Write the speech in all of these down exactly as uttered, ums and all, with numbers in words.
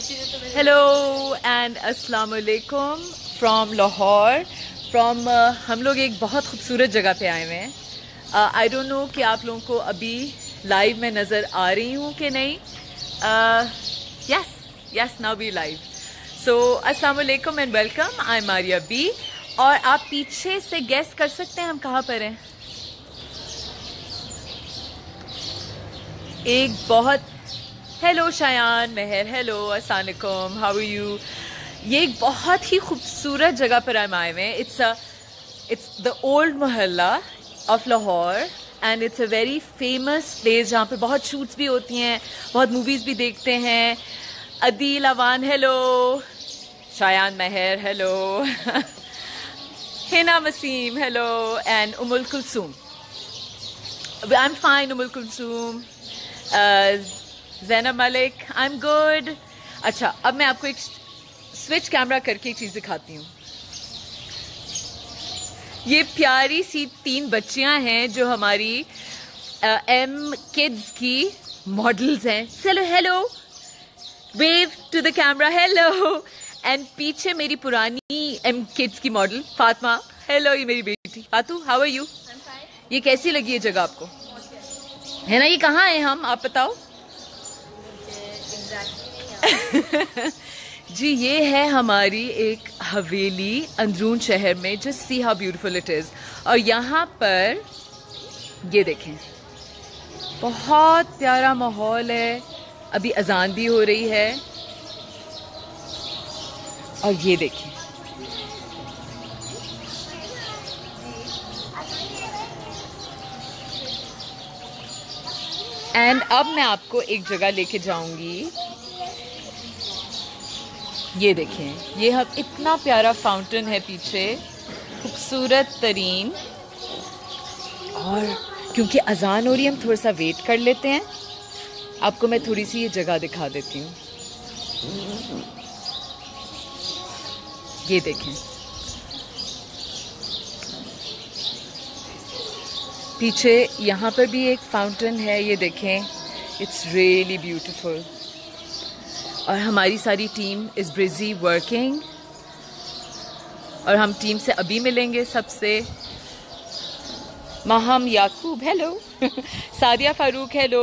Hello and अस्सलाम वालेकुम from Lahore from हम लोग एक बहुत खूबसूरत जगह पे आए हुए हैं। आई डोंट नो कि आप लोगों को अभी लाइव में नज़र आ रही हूँ कि नहीं। Yes yes now be live. So अस्सलाम वालेकुम and welcome. I am Maria B. और आप पीछे से गेस कर सकते हैं हम कहाँ पर हैं। एक बहुत हेलो शायान महर, हेलो अस्सलाम वालेकुम, हाउ आर यू। ये एक बहुत ही खूबसूरत जगह पर हम आए हुए हैं। It's a it's the old mohalla of Lahore and it's a very famous place जहाँ पे बहुत शूट्स भी होती हैं, बहुत मूवीज़ भी देखते हैं। Adeel Awan hello, Shayan Mehar hello, Hina Waseem hello and Umul Kulsoom. I am fine Umul Kulsoom. Zainab Malik I am good. अच्छा, अब मैं आपको एक स्विच कैमरा करके एक चीज़ दिखाती हूँ। ये प्यारी सी तीन बच्चियां हैं जो हमारी एम किड्स की मॉडल्स हैं। चलो hello, wave to the camera, hello. And पीछे मेरी पुरानी एम किड्स की मॉडल फातिमा, हेलो। ये मेरी बेटी फातू, हाउ आर यू। ये कैसी लगी ये जगह आपको, है ना। ये कहाँ है हम, आप बताओ। जी ये है हमारी एक हवेली अंदरून शहर में। Just see how beautiful it is. और यहाँ पर ये देखें, बहुत प्यारा माहौल है। अभी अजान भी हो रही है। और ये देखें, एंड अब मैं आपको एक जगह लेके जाऊंगी। ये देखें, ये हम इतना प्यारा फाउंटेन है पीछे, खूबसूरत तरीन। और क्योंकि अजान हो रही है, हम थोड़ा सा वेट कर लेते हैं। आपको मैं थोड़ी सी ये जगह दिखा देती हूँ। ये देखें, पीछे यहाँ पर भी एक फाउंटेन है, ये देखें, इट्स रियली ब्यूटीफुल। और हमारी सारी टीम इज़ बिजी वर्किंग। और हम टीम से अभी मिलेंगे सबसे। Maham Yaqoob hello, Sadia Farooq hello,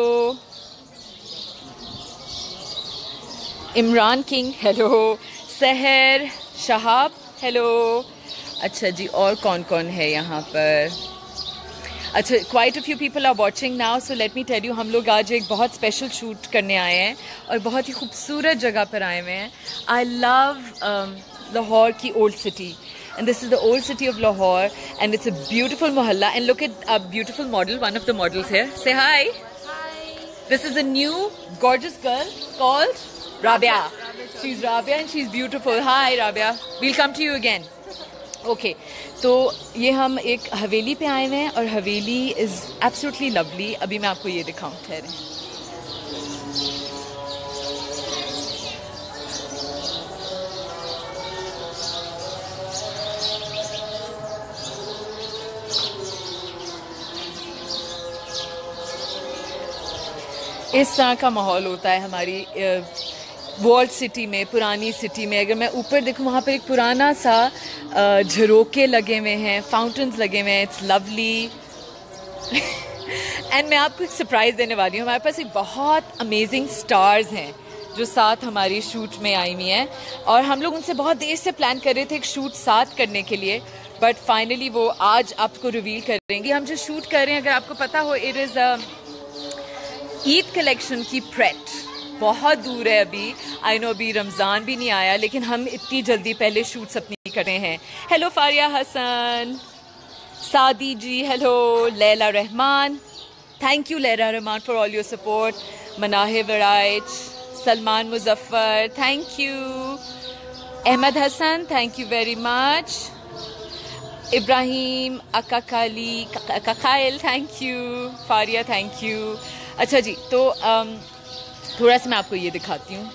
Imran King hello, Sehar Shahab hello. अच्छा जी, और कौन कौन है यहाँ पर। अच्छा, quite a few people are watching now, so let me tell you, हम लोग आज एक बहुत स्पेशल शूट करने आए हैं और बहुत ही खूबसूरत जगह पर आए हुए हैं। आई लव लाहौर की old city and this is the old city of Lahore and it's a beautiful mohalla. And look at a beautiful model, one of the models here. Say hi. This is a new gorgeous girl called Rabia. She's Rabia and she's beautiful. Hi Rabia. We'll come to you again. Okay. तो ये हम एक हवेली पे आए हुए हैं और हवेली is absolutely lovely. अभी मैं आपको ये दिखाऊं, ठहरें। इस तरह का माहौल होता है हमारी वॉल्ड सिटी में, पुरानी सिटी में। अगर मैं ऊपर देखूं, वहाँ पर एक पुराना सा झरोके लगे हुए हैं, फाउंटेन्स लगे हुए हैं। It's lovely. एंड मैं आपको एक सरप्राइज़ देने वाली हूँ। हमारे पास एक बहुत अमेजिंग स्टार्स हैं जो साथ हमारी शूट में आई हुई हैं। और हम लोग उनसे बहुत देर से प्लान कर रहे थे एक शूट साथ करने के लिए, बट फाइनली वो आज आपको रिवील करेंगी। हम जो शूट कर रहे हैं, अगर आपको पता हो, it is a Eid collection की प्रेट। बहुत दूर है अभी, आई नो अभी रमज़ान भी नहीं आया, लेकिन हम इतनी जल्दी पहले शूट्स अपनी कर रहे हैं। Hello Faria Hasan, Saadi ji hello, Laila Rehman, thank you Laila Rehman for all your support. Manahe Waraich, Salman Muzaffar thank you, Ahmed Hasan thank you very much, Ibrahim अकाकाली अकाकाइल thank you, Faria thank you. अच्छा जी, तो um, थोड़ा सा मैं आपको ये दिखाती हूँ।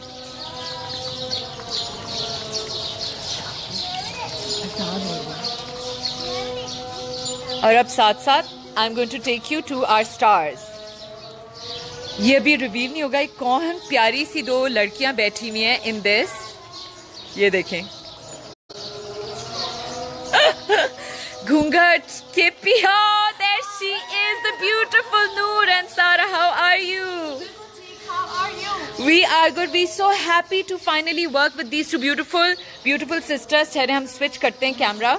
और अब साथ साथ I am going to take you to our stars. ये अभी रिवील नहीं होगा कौन प्यारी सी दो लड़कियां बैठी हुई हैं इन दिस, ये देखें घूंघट के पिया, there she is, the beautiful Noor and Sara. How are you? How are you? We are good. We so happy to finally work with these two beautiful, beautiful sisters. ठहरे हम switch करते हैं camera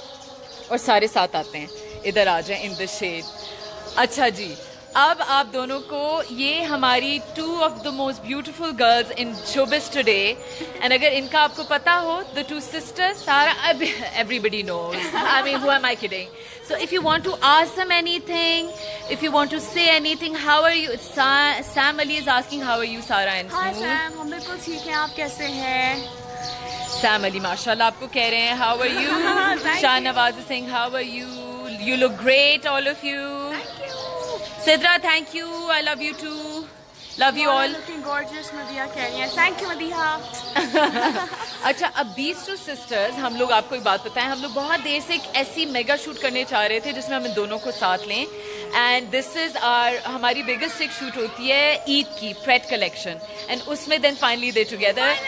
और सारे साथ आते हैं. इधर आ जाएं in the shade. अच्छा जी, अब आप दोनों को ये हमारी two of the most beautiful girls in showbiz today, and अगर इनका आपको पता हो, the two sisters, Sara, everybody knows. I mean, who am I kidding? So if you want to ask them anything, if you want to say anything, how are you? Sa Sam Ali is asking, how are you, Sara and Hi Noor? Sam, हम बिल्कुल ठीक हैं, आप कैसे हैं? Sam Ali, माशाल्लाह आपको कह रहे हैं, how are you? Shahnawaz is saying, how are you? You look great, all of you. Thank you. Sidra, thank you. I love you too. Love you all. Looking gorgeous, Madiha कह रही हैं. Thank you, Madiha. अच्छा, अब these two sisters, हम लोग आपको एक बात बताएं, हम लोग बहुत देर से एक ऐसी मेगा शूट करने चाह रहे थे जिसमें हम इन दोनों को साथ लें. एंड दिस इज आवर हमारी बिगेस्ट एक शूट होती है ईद की प्रेट कलेक्शन, एंड उसमें then finally they together.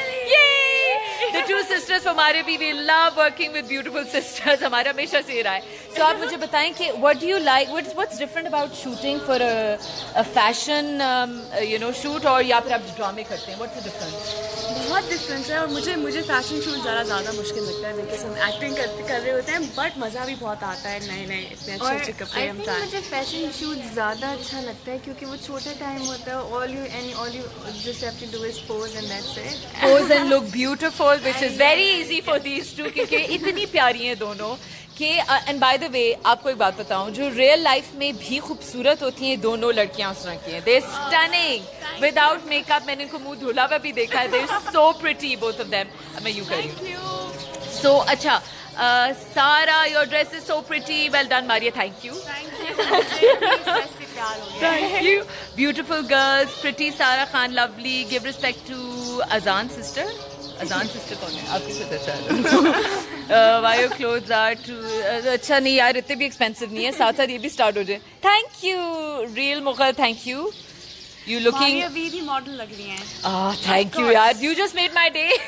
The two sisters हमारे भी, we love working with beautiful sisters. हमारा हमेशा से रहा है. So आप मुझे बताएं कि what do you like, what's what's different about shooting for a a fashion um, you know shoot, और या फिर आप ड्रामे करते हैं, what's the difference? बहुत डिफरेंस है, और मुझे मुझे फैशन शूट ज़्यादा ज़्यादा मुश्किल लगता है बिकॉज हम एक्टिंग कर कर रहे होते हैं, बट मज़ा भी बहुत आता है. नए नए इतने अच्छे अच्छे कपड़े हम ट्राई. मुझे फैशन शूट ज़्यादा अच्छा लगता है क्योंकि वो छोटा टाइम होता है. All you and all you just have to do is pose and that's it. Pose and look beautiful, which is very easy for these two, क्योंकि इतनी प्यारी हैं दोनों कि. एंड बाय द वे आपको एक बात बताऊं, जो रियल लाइफ में भी खूबसूरत होती हैं दोनों लड़कियां उस तरह की हैं. They stunning without makeup. मैंने इनको मुंह धुला हुआ भी देखा है. They so pretty both of them. मैं यू कर रही हूँ. सो अच्छा, Sara your dress is so pretty. Well done Maria, thank you. Thank you. Beautiful girls, pretty Sara Khan, lovely. Give respect to Azan sister. Azan sister कौन है? आपकी खुद अच्छा है. Why your clothes are too अच्छा नहीं यार, इतने भी expensive नहीं है. साथ साथ ये भी start हो जाए. Thank you, real Mughal. Thank you. You looking. Maria भी भी मॉडल लग रही हैं. Ah, thank you यार. You just made my day.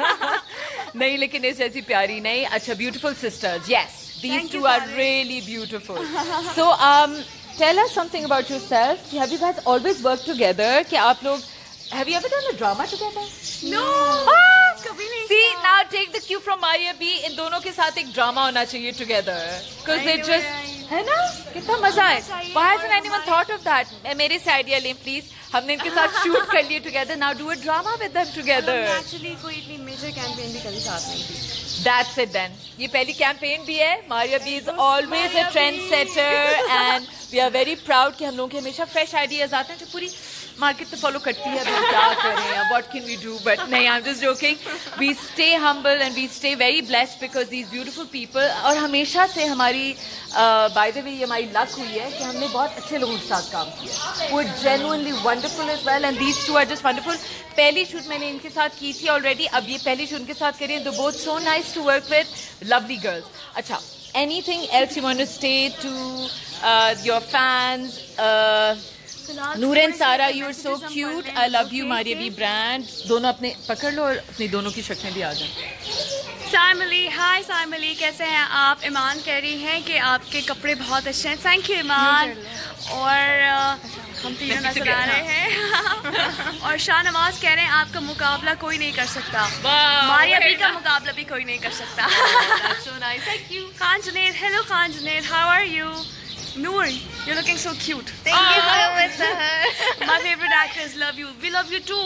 नहीं लेकिन इस जैसी प्यारी नहीं. अच्छा, beautiful sisters. Yes, these Thank two you, are Sara. really beautiful. So um. Tell us something about yourself. Have you guys always worked together? कि आप लोग, have you ever done a drama together? No. Ah, कभी नहीं. See, now take the cue from Maria B. इन दोनों के साथ एक drama होना चाहिए together. Because they just, है ना? कितना मजा है. Why hasn't anyone thought of that? मेरे से idea लें please. हमने इनके साथ shoot कर लिए together. Now do a drama with them together. Actually कोई इतनी major campaign भी कभी साथ नहीं थी. That's it then. ये पहली campaign भी है. Maria B is always a trendsetter and we are very proud कि हम लोगों के हमेशा fresh ideas आते हैं जो पूरी मार्केट तो फॉलो करती है. हम क्या करें, what can we do? But नहीं, I'm just joking. We stay humble and we stay very blessed because these beautiful people. और हमेशा से हमारी by the way ये हमारी luck हुई है कि हमने बहुत अच्छे लोगों के साथ काम किया. वो genuinely wonderful as well and these two are just wonderful. पहली शूट मैंने इनके साथ की थी already. अब ये पहली शूट इनके साथ करी है. They're both so nice to work with. Lovely girls. अच्छा, anything else you want to say to uh, your fans? Uh, Noor and Sara, you're so cute. I love you, Maria B brand. दोनों अपने पकड़ लो और अपनी दोनों की शक्लें भी आ जाएं. साइमली, हाय साइमली, कैसे हैं आप? ईमान कह रही हैं कि आपके कपड़े बहुत अच्छे हैं. Thank you Iman. और हम तीनों नजर आ रहे हैं. और शाहनवाज कह रहे हैं आपका मुकाबला कोई नहीं कर सकता. मारिया बी का मुकाबला भी कोई नहीं कर सकता. That's so nice. Thank you. Khan Junaid, hello Khan Junaid, how are you? Noor, you're looking so cute. Thank you so much, Sahar. My favorite actors love you. We love you too.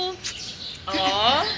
Aww.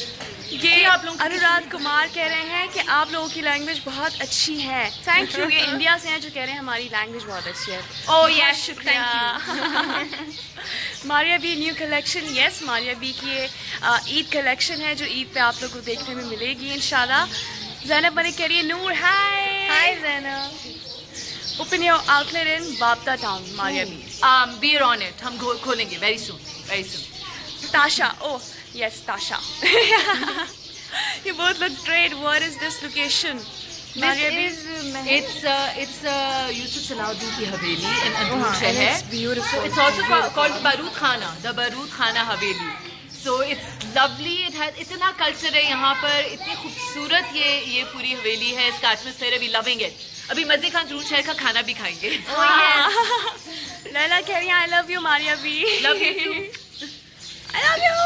ये अनुराग कुमार कह रहे हैं कि आप लोगों की लैंग्वेज बहुत अच्छी है. Thank you. ये इंडिया से हैं जो कह रहे हैं हमारी लैंग्वेज बहुत अच्छी है. Oh yes, शुक्रिया. Maria B new collection. Yes, Maria B की ये ईद कलेक्शन है जो ईद पे आप लोगों को देखने में मिलेगी इंशाल्लाह. जैनब मलिक कह रही है नूर हाय. Hi, Zainab. Open your outlet in Babta town, Maria B. Um, we're on it. हम खोलेंगे very soon, very soon. Tasha, oh yes, Tasha. You both look great. What is this location? Maria B. is it's uh, it's uh, Yusuf Salahuddin ki Haveli in Androod Sheher. It's beautiful. So it's also ca- called Barood Khana, the Barood Khana Haveli. So it's lovely. It has इतना culture है यहाँ पर, इतनी खूबसूरत ये ये पूरी हवेली है. इसका atmosphere है, we loving it. अभी मजे का अंदरून शहर का खाना भी खाएंगे. Oh yes. Laila कह रही है I love you Maria B. Love you too. I love you.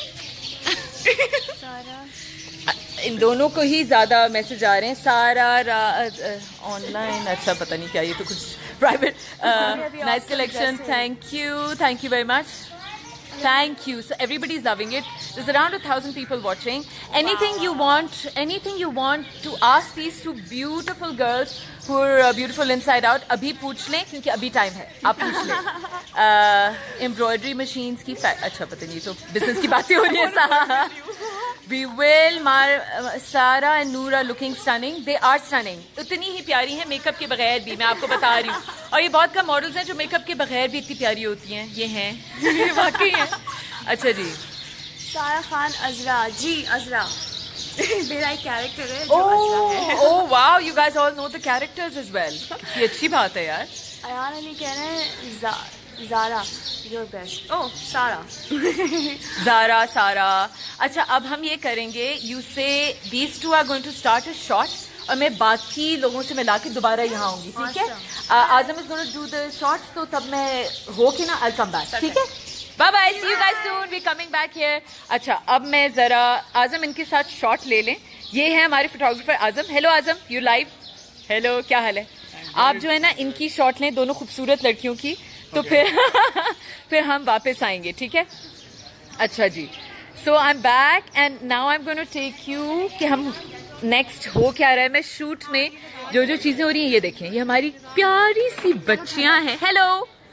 इन दोनों को ही ज़्यादा मैसेज आ रहे हैं. सारा ऑनलाइन अच्छा पता नहीं क्या, ये तो कुछ private. Nice collection, thank you thank you very much. Thank you. So everybody is loving it. There's around a thousand people watching. Anything wow. you want, anything you want to ask these two beautiful girls who are uh, beautiful inside out, अभी पूछ लें क्योंकि अभी time है. आप पूछ लें. Embroidery machines की फैक्ट, अच्छा पता नहीं, तो business की बातें हो रही है. सा We will, Mar, uh, Sarah and Noor are looking stunning. They are stunning. उतनी ही प्यारी हैं मेकअप के बगैर भी, मैं आपको बता रही हूँ. और ये बहुत कम मॉडल्स हैं जो मेकअप के बगैर भी इतनी प्यारी होती हैं. ये हैं, ये वाकई हैं. अच्छा जी. सारा खान अजरा जी, अजरा मेरा एक कैरेक्टर है जो अजरा है. Oh wow, you guys all know the characters as well. ये अच्छी बात है यार. अयान अली कह रहे हैं जा, ज़ारा योर बेस्ट. ओह सारा. ज़ारा सारा. अच्छा अब हम ये करेंगे, you say these two are going to start a shot और मैं बाकी लोगों से मिला के दोबारा यहाँ आऊँगी. ठीक है. Azam is going to do the shots, तो तब मैं हो के ना आई कम बैक. ठीक है. Bye bye, see you guys soon, we coming back here. अच्छा अब मैं ज़रा आजम इनके साथ शॉट ले लें. ये है हमारे photographer Azam. Hello Azam, you live. Hello, क्या हाल है? आप जो है ना इनकी शॉट लें, दोनों खूबसूरत लड़कियों की, तो okay. फिर फिर हम वापस आएंगे. ठीक है. अच्छा जी. So I am back and now I am going to take you कि हम नेक्स्ट हो क्या रहा है. मैं शूट में जो जो चीजें हो रही हैं ये देखें. ये हमारी प्यारी सी बच्चियां हैं. हेलो,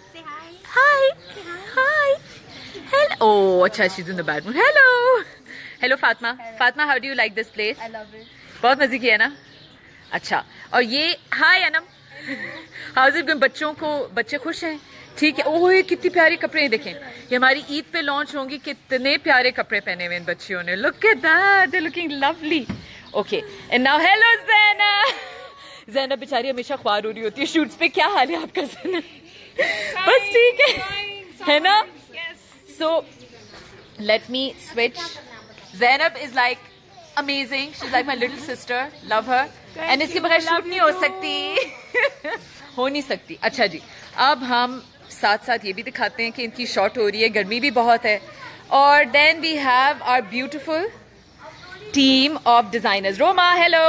हाय हाय हेलो. ओह अच्छा, she is in the bad mood. Hello hello Fatima. Fatima, how do you like this place? I love it. बहुत मजे किया ना. अच्छा, और ये hi Anam, how is it going? बच्चों को, बच्चे खुश हैं? ठीक है. ओह ये कितनी प्यारे कपड़े हैं. देखें, ये हमारी ईद पे लॉन्च होंगी. कितने प्यारे कपड़े पहने हुए इन बच्चियों ने. Look at that, they are looking lovely. Okay and now hello Zaina. Zaina बेचारी हमेशा ख्वार हो रही होती है शूट्स पे. क्या हाल है आपका ज़ैना? बस ठीक है, है ना? So let me switch. Zainab is like amazing. She's like my little sister. Love her. And इसके बगैर शूट नहीं हो सकती. हो नहीं सकती. अच्छा जी, अब हम साथ साथ ये भी दिखाते हैं कि इनकी शॉट हो रही है. गर्मी भी बहुत है. और then we have our beautiful team of designers. Roma, hello.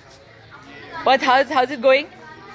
What how's how's it going?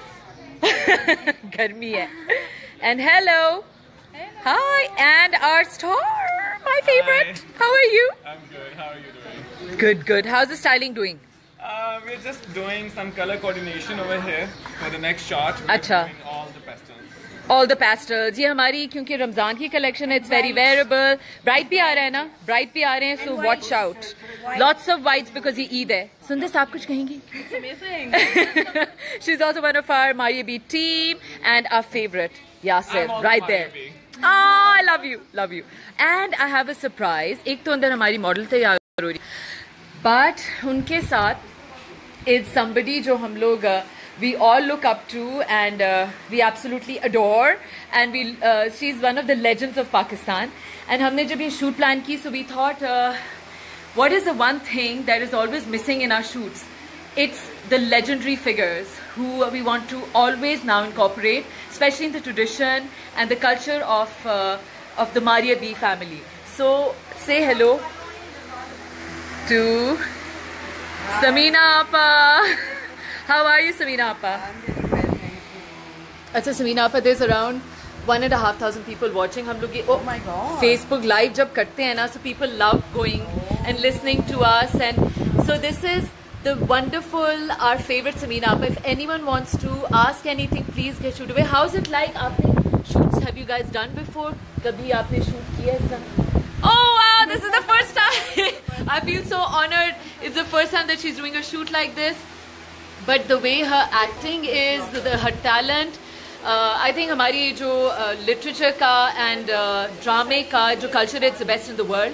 गर्मी है. And hello. Hi, and our star, my favorite. Hi. How are you? I'm good. How are you doing? Good, good. How's the styling doing? Uh, we're just doing some color coordination over here for the next shot. We're Achha. doing all the pastels. All the pastels. ये हमारी क्योंकि रमजान की collection है, it's very wearable. Bright भी आ रहा है ना, bright भी आ रहे हैं, so watch out. Lots of whites because ये ईद है. सुंदर आप कुछ कहेंगी? It's amazing. She's also one of our Maria B team and our favorite Yasir, I'm also right Maria there. B. Oh, I love you, love you. And I have a surprise. एक तो अंदर हमारी model तैयार हो रही, but उनके साथ is somebody जो हम लोग uh, we all look up to and uh, we absolutely adore, and we uh, she's one of the legends of Pakistan. And हमने जब ये shoot plan की, so we thought uh, what is the one thing that is always missing in our shoots? It's the legendary figures who we want to always now incorporate, especially in the tradition and the culture of uh, of the Maria B family. So say hello to Samina Appa. How are you, Samina Appa? I'm doing well, thank you. अच्छा Samina Appa, there's around one and a half thousand people watching. हम लोग ये oh my God. Facebook live जब करते हैं ना, so people love going and listening to us, and so this is the wonderful, our favorite Samina Appa. If anyone wants to ask anything, please get shoot away. How's it like? आपने shoots have you guys done before? कभी आपने shoot किया ऐसा? Oh wow, this is the first time. I feel so honored. It's the first time that she's doing a shoot like this. But the way her acting is, the her talent, uh, I think हमारी जो uh, literature का and uh, drama का जो culture है, it's the best in the world.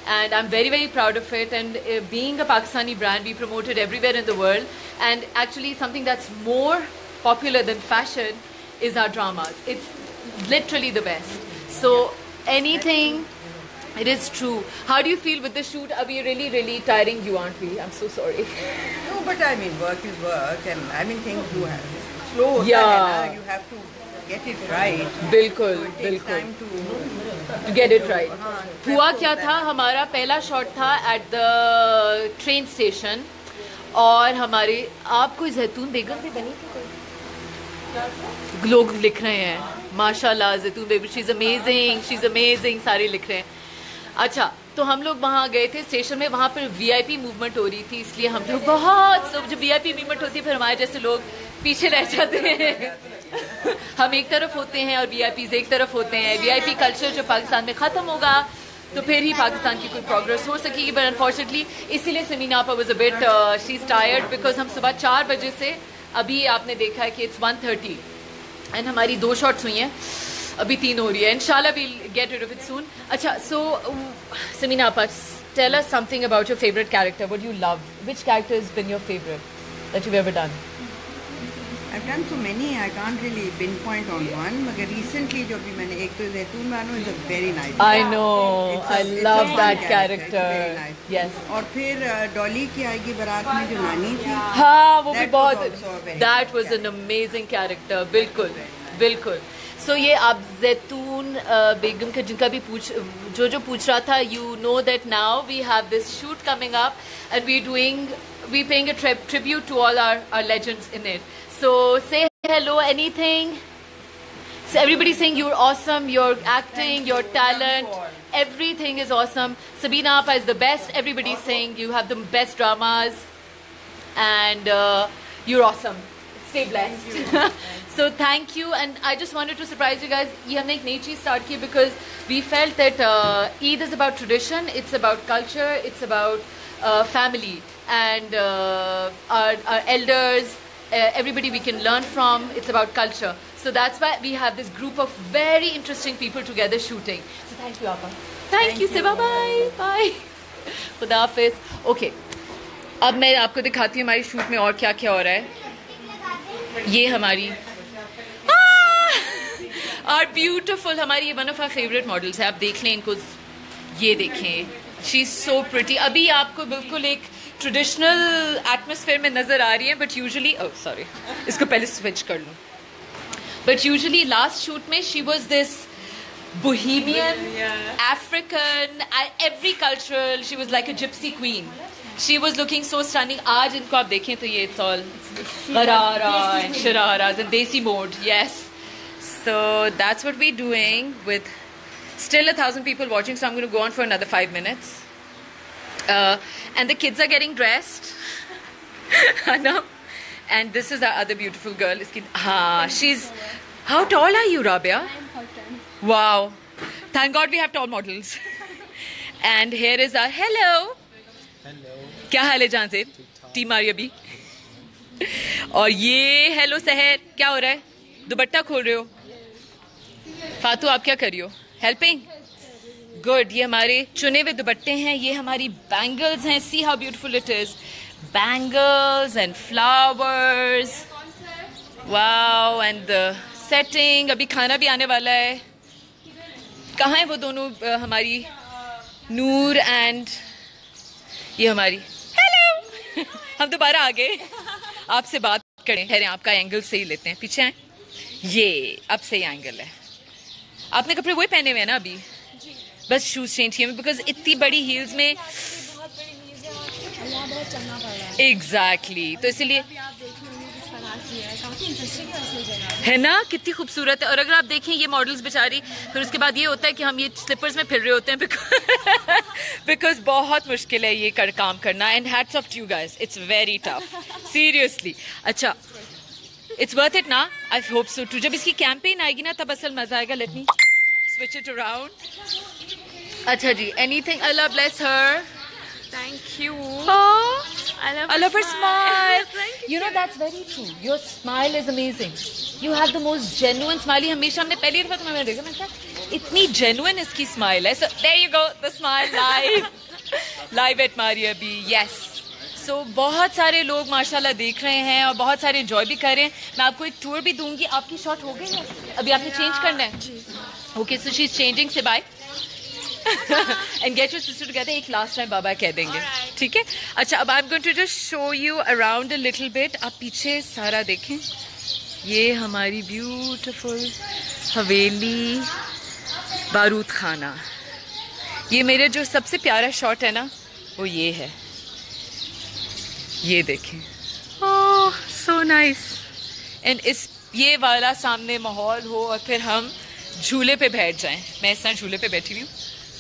and I'm very very proud of it. And uh, being a Pakistani brand, we promote it everywhere in the world. And actually, something that's more popular than fashion is our dramas. It's literally the best. So anything, it is true. How do you feel with the shoot? Are we really really tiring you, aren't we? I'm so sorry. No, but I mean, work is work, and I mean, things do have slow. Yeah. You have to get it right. बिल्कुल So it takes बिल्कुल time to to get it right. हाँ, हुआ prep क्या होता था, है। हमारा पहला शॉट था एट द ट्रेन स्टेशन, और हमारे आप कोई जैतून बेगम भी बनी थी कोई? लोग लिख रहे हैं माशाल्लाह Zaitoon Begum, she is amazing, she is amazing, सारे लिख रहे हैं. अच्छा, तो हम लोग वहाँ गए थे स्टेशन में, वहाँ पर वीआईपी मूवमेंट हो रही थी, इसलिए हम लोग बहुत सब, जब वीआईपी मूवमेंट होती है फिर हमारे जैसे लोग पीछे रह जाते हैं. हम एक तरफ होते हैं और वीआईपीज एक तरफ होते हैं. वीआईपी कल्चर जो पाकिस्तान में ख़त्म होगा तो फिर ही पाकिस्तान की कोई प्रोग्रेस हो सकेगी. बट अनफॉर्चुनेटली इसीलिए Sameena Apa was a bit she is tired, because हम सुबह चार बजे से, अभी आपने देखा है कि इट्स वन थर्टी एंड हमारी दो शॉट्स हुई हैं, अभी तीन हो रही है. इंशाल्लाह we'll get rid of it soon. अच्छा, so Sameena Apa, tell us something about your favourite character. What you love, which character has been your favourite that you have ever done? I've done so many, I can't really pinpoint on one. मगर recently जो भी मैंने एक तो जैतून Bano is a very nice. I know, It's a- I it's a love fun that character. character. It's very nice. Yes. और फिर डॉली की आएगी बारात में जो नानी थी. हाँ, वो भी That was बहुत, also a very that nice was an amazing character. बिल्कुल बिल्कुल. सो so, ये आप जैतून बेगम का जिनका भी पूछ जो जो पूछ रहा था, you know that now we have this shoot coming up and we doing we paying a tribute to all our our legends in it. So say hello, anything? So everybody saying you're awesome, your acting, your talent, everything is awesome. Sabina Appa is the best. Everybody's saying you have the best dramas, and uh, you're awesome. Stay blessed. So thank you, and I just wanted to surprise you guys. ये हमने एक नई चीज़ start की because we felt that uh, Eid is about tradition, it's about culture, it's about uh, family, and uh, our, our elders. Uh, everybody we can learn from. It's about culture, so that's why we have this group of very interesting people together shooting. So thank you, Appa. Thank, thank you, Siva. Bye bye. खुदा हाफिज. Okay, अब मैं आपको दिखाती हूँ हमारी shoot में और क्या क्या हो रहा है. ये हमारी आर ब्यूटिफुल, हमारी ये one of our favourite models है. आप देख लें इनको, ये देखें, शी इज सो प्रिटी. अभी आपको बिल्कुल एक ट्रेडिशनल एटमॉस्फेयर में नजर आ रही है, बट यूजुअली, ओह सॉरी, इसको पहले स्विच कर लूँ. बट यूजुअली लास्ट शूट में she was this bohemian, African, every cultural, she was like a gypsy queen. She was looking so stunning. आज इनको आप देखें तो ये it's all गरारा and shararas and desi mode. Yes. So that's what we're doing with still a thousand people watching, so I'm going to go on for another five minutes. Uh, and the kids are getting dressed. I know. And this is our other beautiful girl. Ah, she's... How tall are you, Rabia? Wow. Thank God we have tall models. And here is our... Hello. Hello. क्या हाल है जान से? Team आ रही अभी. और ये hello सहर, क्या हो रहा है? दुपट्टा खोल रहे हो? फातू आप क्या कर रही हो? हेल्पिंग? गुड. ये हमारे चुने हुए दुपट्टे हैं, ये हमारी बैंगल्स हैं. See how beautiful it is. Bangles and flowers. Wow. And the setting. अभी खाना भी आने वाला है. कहाँ है वो दोनों? uh, हमारी नूर एंड ये हमारी. हेलो. हम दोबारा आ गए आपसे बात करें. ठहरें, आपका एंगल सही लेते हैं. पीछे आए. ये अब सही एंगल है. आपने कपड़े वही पहने हुए हैं ना अभी? बस शूज चेंज किए, बिकॉज इतनी बड़ी हील्स में एग्जैक्टली exactly. तो इसीलिए है ना, कितनी खूबसूरत है. और अगर आप देखें ये मॉडल्स बेचारी, फिर उसके बाद ये होता है कि हम ये स्लिपर्स में फिर रहे होते हैं, बिकॉज बहुत मुश्किल है ये कर काम करना. And hats off to you guys, it's very tough, seriously. अच्छा, इट्स वर्थ इट ना? I hope so too. जब इसकी कैंपेन आएगी ना तब असल मजा आएगा. Let me switch it around. अच्छा जी, anything? Allah bless her. Thank you. Oh, I love, I love her smile. Thank you. You know that's very true. Your smile is amazing. You have the most genuine smile. हमेशा हमने पहली दफा तुम्हें मैंने देखा, मैं क्या इतनी जेन्युइन इसकी स्माइल है. So there you go, the smile live, live at Maria B. Yes. So बहुत सारे लोग माशाल्लाह देख रहे हैं और बहुत सारे एंजॉय भी कर रहे हैं. मैं आपको एक टूर भी दूंगी. आपकी शॉट हो गई है? अभी आपने चेंज करना है? Okay, so she is changing. Say bye and get your sister together. एक लास्ट टाइम बाबा कह देंगे, ठीक है? अच्छा, अब I am going to just show you around a little bit. आप पीछे सारा देखें. ये हमारी ब्यूटीफुल हवेली बारूद खाना. ये मेरे जो सबसे प्यारा शॉट है ना, वो ये है. ये देखें. ओह सो नाइस. एंड इस ये वाला सामने माहौल हो और फिर हम झूले पे बैठ जाएं. मैं इस तरह झूले पे बैठी हुई हूँ.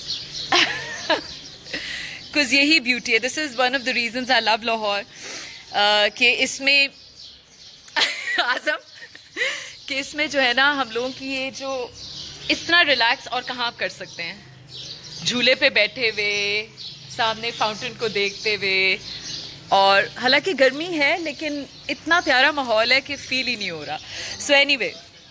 कुछ यही ब्यूटी है. This is one of the reasons I love Lahore. कि इसमें आजम कि इसमें जो है ना, हम लोगों की ये जो इस तरह रिलैक्स और कहाँ कर सकते हैं. झूले पे बैठे हुए, सामने फाउंटेन को देखते हुए. और हालांकि गर्मी है लेकिन इतना प्यारा माहौल है कि फील ही नहीं हो रहा. सो एनीवे,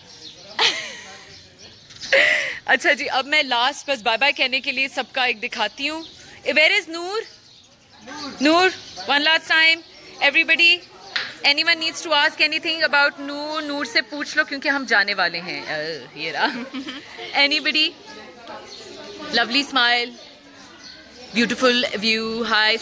अच्छा जी, अब मैं लास्ट बस बाय बाय कहने के लिए सबका एक दिखाती हूँ. Where is Noor? Noor, one last time everybody. Anyone needs to ask anything about Noor? Noor से पूछ लो क्योंकि हम जाने वाले हैं. uh, ये रहा. Anybody? Lovely smile, beautiful view. Hi.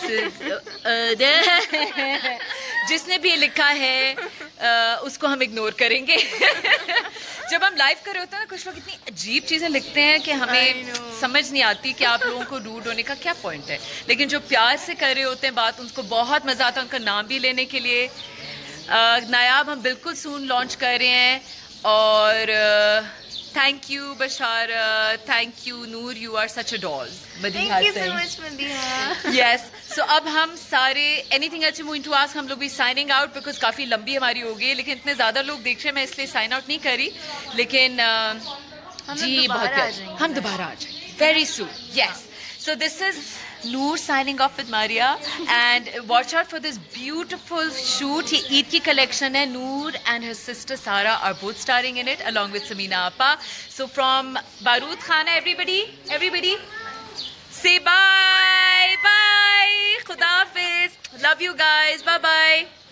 जिसने भी ये लिखा है uh, उसको हम इग्नोर करेंगे. जब हम लाइव कर रहे होते हैं ना, कुछ लोग इतनी अजीब चीज़ें लिखते हैं कि हमें समझ नहीं आती कि आप लोगों को रूड होने का क्या पॉइंट है. लेकिन जो प्यार से कर रहे होते हैं बात, उनको बहुत मज़ा आता है उनका नाम भी लेने के लिए. uh, नायाब हम बिल्कुल सून लॉन्च कर रहे हैं. और thank you Bashara, thank you Noor, you are such a doll. Madiha, Thank you so much, Madiha. Yes. So अब हम सारे anything else you want to ask, हम लोग भी साइनिंग आउट बिकॉज काफ़ी लंबी हमारी हो गई है. लेकिन इतने ज़्यादा लोग देख रहे हैं, मैं इसलिए साइन आउट नहीं करी. लेकिन uh, जी बहुत प्यार. हम दोबारा आ जाएंगे very soon. Yes. So this is Noor signing off with Maria, and watch out for this beautiful shoot. ये ईद की collection है. Noor and her sister Sara are both starring in it along with Samina Appa. So from Barood Khana, everybody, everybody, say bye, bye, Khuda Hafiz. Love you guys. Bye bye.